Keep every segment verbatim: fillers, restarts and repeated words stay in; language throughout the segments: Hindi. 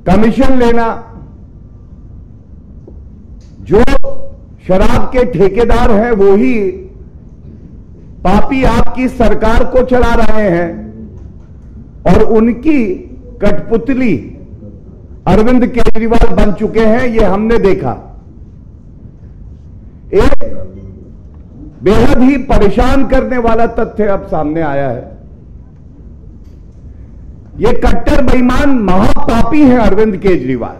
कमीशन लेना, जो शराब के ठेकेदार हैं वो ही पापी आपकी सरकार को चला रहे हैं और उनकी कठपुतली अरविंद केजरीवाल बन चुके हैं, ये हमने देखा। एक बेहद ही परेशान करने वाला तथ्य अब सामने आया है। ये कट्टर बेईमान महापापी हैं अरविंद केजरीवाल।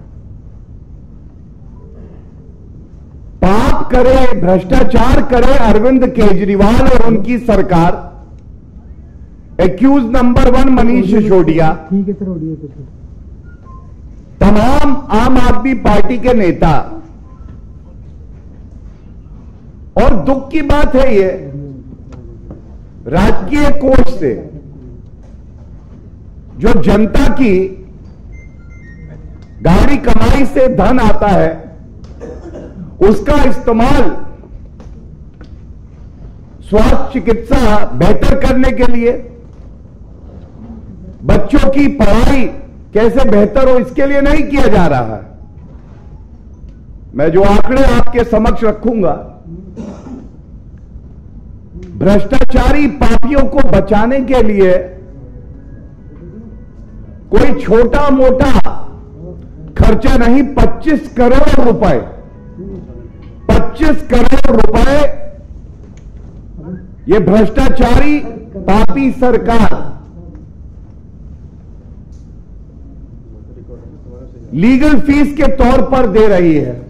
पाप करे, भ्रष्टाचार करे अरविंद केजरीवाल और उनकी सरकार। Accused number one Manish Sisodia, ठीक है सर, ऑडियो पे तमाम आम आदमी पार्टी के नेता। और दुख की बात है ये, राजकीय कोष से जो जनता की गाड़ी कमाई से धन आता है, उसका इस्तेमाल स्वास्थ्य चिकित्सा बेहतर करने के लिए, बच्चों की पढ़ाई कैसे बेहतर हो, इसके लिए नहीं किया जा रहा है। मैं जो आंकड़े आपके समक्ष रखूंगा, भ्रष्टाचारी पापियों को बचाने के लिए कोई छोटा मोटा खर्चा नहीं, पच्चीस करोड़ रुपए पच्चीस करोड़ रुपए ये भ्रष्टाचारी पापी सरकार लीगल फीस के तौर पर दे रही है।